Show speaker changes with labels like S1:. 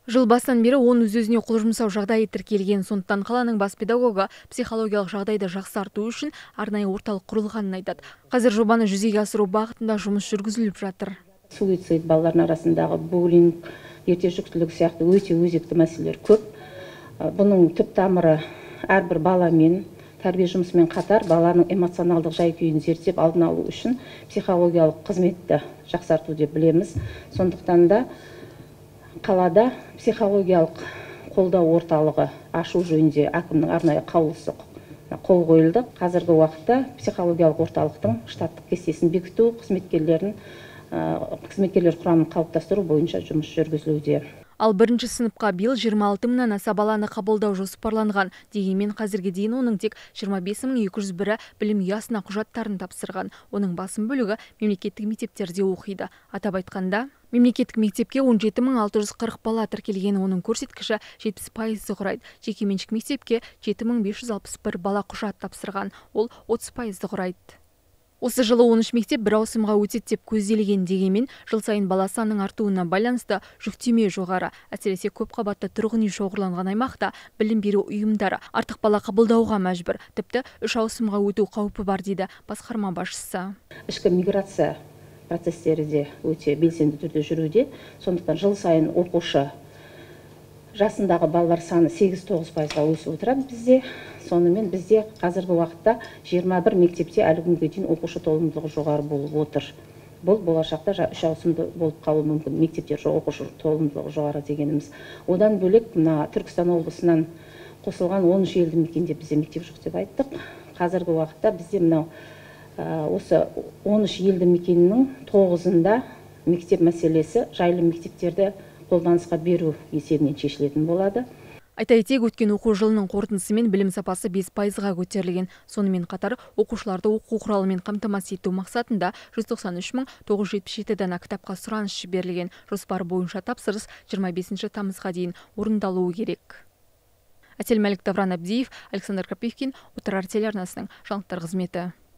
S1: Жыл басынан бері өз-өзіне қол жұмсау жағдайы тіркелген, сондықтан қаланың бас педагогы психологиялық жағдайды жақсарту үшін арнайы орталық құрылғанын айтады. Қазір жобаны жүзеге асыру бағытында жұмыс жүргізіліп жатыр.
S2: Суицид, балалардың арасындағы буллинг, ерте жүктілік сияқты өте өзекті мәселелер көп. Бұның түп тамыры әрбір баламен, тәрбие жұмысымен қатар баланың эмоционалдық жай-күйін зерттеп алдын алу үшін психологиялық қызметті жақсарту деп білеміз. Сондықтан да қалада психологиялық қолдау орталығы ашу жөнінде әкімнің арнайы қаулысы қол қойылды. Қазіргі уақытта психологиялық орталықтың штаттық кестесін бекіту, қызметкерлер құрамын қалыптастыру бойынша жұмыс жүргізілуде.
S1: Ал бірінші сыныпқа биыл 26 мыңнан аса баланы қабылдау жоспарланған. Дегенмен қазірге дейін оның тек 25.201-і білім ұясына құжаттарын тапсырған. Оның басым бөлігі мемлекеттік мектептерде оқиды. Атап айтқанда, мемлекеттік мектепке 17.640 бала тіркелген, оның көрсеткіші 70% құрайды. Жекеменшік мектепке 7.561 бала құжат тапсырған, ол 30% құрайды. Осы жылы 13 мектеп бір ауысымға өтеді деп көзделген, дегенмен жыл сайын бала санының артуына байланысты жүктеме жоғары. Әсіресе көп қабатты тұрғын үй шоғырланған аймақта білім беру ұйымдары артық бала қабылдауға мәжбүр. Тіпті 3 ауысымға өту қаупі бар дейді басқарма басшысы.
S2: Ішкі миграция процестері де өте белсенді түрде жүруде. Сондықтан жыл сайын оқушы жасындағы балалар саны 8-9%-ға өсіп отырады бізде. Сонымен бізде қазіргі уақытта 21 мектепте әлі күнге дейін оқушы толымдылығы жоғары болып отыр. Бұл болашақта 3 ауысымды болып қалуы мүмкін. Мектептер оқушы толымдылығы жоғары дегеніміз. Одан бөлек Түркістан облысынан қосылған 13 елді мекенде бізде мектеп жоқ деп айттық. Қазіргі уақытта бізде осы 13 елді мекеннің 9-ында мектеп мәселесі жайлы мектептерді қолданысқа беру есебінен шешілетін болады.
S1: Айта кетейік, өткен оқу жылының қорытындысымен білім сапасы 5%-ға көтерілген. Сонымен қатар оқушыларды оқу құралымен қамтамасыз ету мақсатында 193.977 дана кітапқа сұраныс жіберілген. Жоспар бойынша тапсырыс 25 тамызға дейін орындалуы керек. Әсел Мәлік, Давран Абдиев, Александр Крапивкин, Отырар телеарнасының жаңалықтар қызметі.